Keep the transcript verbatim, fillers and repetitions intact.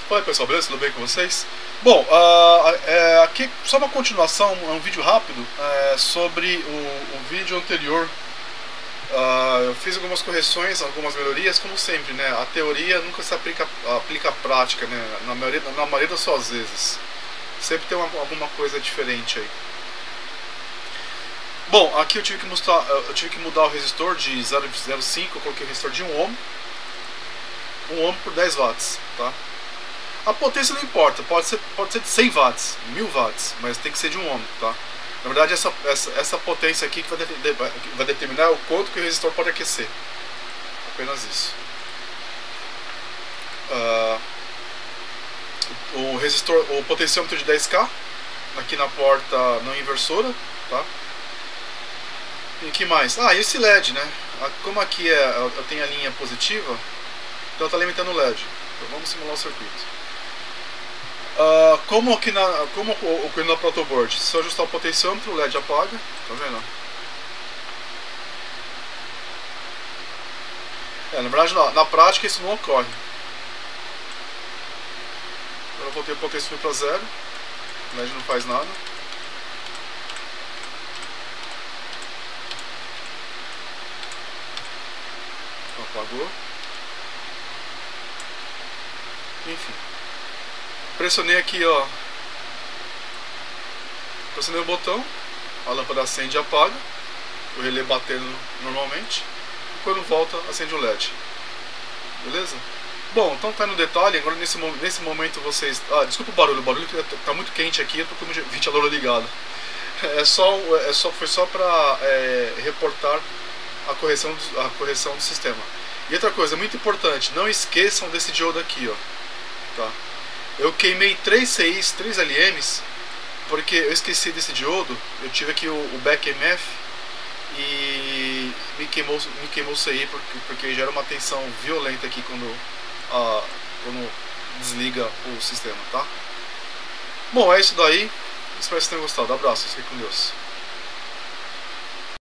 Fala aí, pessoal, beleza? Tudo bem com vocês? Bom, uh, é, aqui só uma continuação, é um vídeo rápido é, sobre o, o vídeo anterior. Uh, eu fiz algumas correções, algumas melhorias, como sempre, né? A teoria nunca se aplica, aplica à prática, né? Na maioria, na maioria das suas vezes. Sempre tem uma, alguma coisa diferente aí. Bom, aqui eu tive que mudar, eu tive que mudar o resistor de zero vírgula cinco, eu coloquei o resistor de um ohm. um ohm por dez watts, tá? A potência não importa, pode ser, pode ser de cem watts, mil watts, mas tem que ser de um ohm, tá? Na verdade, essa, essa, essa potência aqui que vai, de, vai determinar o quanto que o resistor pode aquecer. Apenas isso. Uh, o resistor, o potenciômetro de dez K, aqui na porta não inversora, tá? E o que mais? Ah, esse L E D, né? Como aqui é, eu tenho a linha positiva, então está limitando o L E D. Então vamos simular o circuito. Uh, como aqui na, como ocorreu na protoboard, se eu ajustar o potenciômetro, o L E D apaga, tá vendo? É, na verdade, na, na prática isso não ocorre. Agora eu voltei o potenciômetro para zero, o L E D não faz nada. Apagou. Enfim. Pressionei aqui, ó. Pressionei o botão, a lâmpada acende e apaga, o relé batendo normalmente, e quando volta acende o L E D. Beleza? Bom, então tá no detalhe. Agora nesse, nesse momento vocês... Ah, desculpa o barulho, o barulho tá muito quente aqui, eu tô com o ventilador ligado. É só, é só, foi só pra é, reportar a correção, do, a correção do sistema. E outra coisa muito importante, não esqueçam desse diodo aqui, ó. Tá? Eu queimei três C Is, três L Ms, porque eu esqueci desse diodo. Eu tive aqui o, o back M F e me queimou, me queimou o C I porque, porque gera uma tensão violenta aqui quando, ah, quando desliga o sistema, tá? Bom, é isso daí. Espero que vocês tenham gostado. Abraço, fique com Deus.